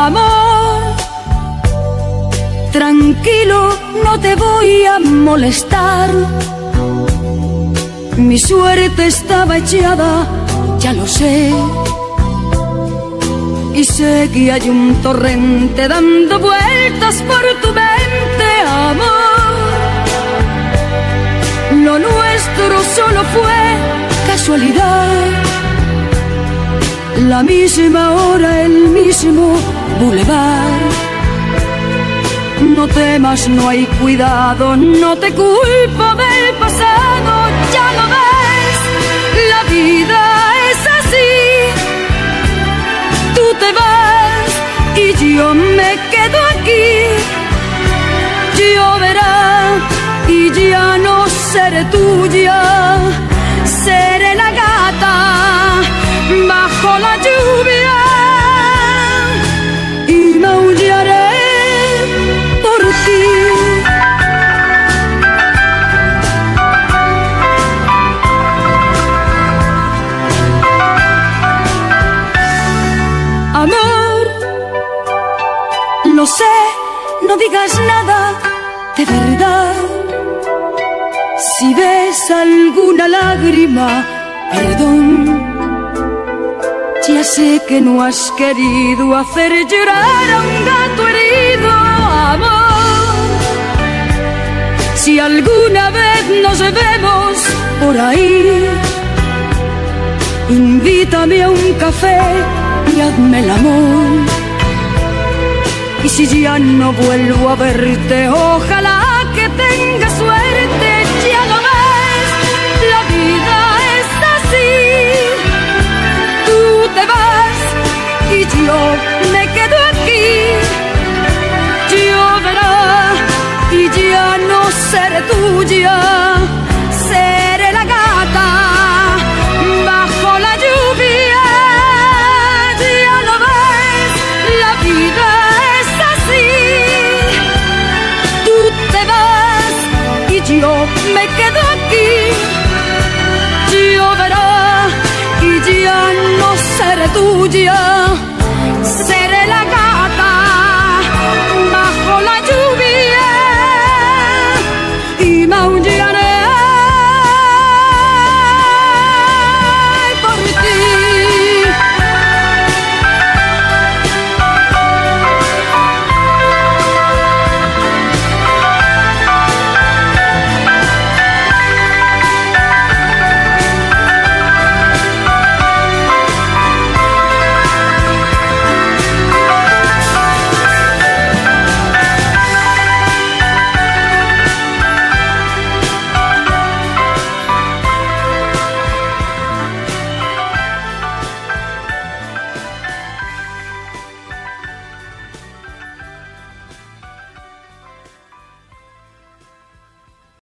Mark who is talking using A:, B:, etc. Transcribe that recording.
A: Amor, tranquilo, no te voy a molestar. Mi suerte estaba echada, ya lo sé. Y sé que hay un torrente dando vueltas por tu mente, amor. Lo nuestro solo fue casualidad. La misma hora, el mismo bulevar. No temas, no hay cuidado, no te culpo del pasado. Ya lo ves, la vida es así. Tú te vas y yo me quedo aquí. Lloverá y ya no seré tuya. Seré la gata bajo la lluvia y maullaré por ti. Amor, lo sé, no digas nada de verdad. Si ves alguna lágrima, perdón. Ya sé que no has querido hacer llorar a un gato herido, amor. Si alguna vez nos vemos por ahí, invítame a un café y hazme el amor. Y si ya no vuelvo a verte, ojalá que tengas suerte. Ya lo ves, la vida es así. Tú te vas y yo me quedo aquí. Lloverá y ya no seré tuya. Seré la gata bajo la lluvia. Ya lo ves, la vida es así. Tú te vas y yo me quedo aquí. Lloverá y ya no seré tuya.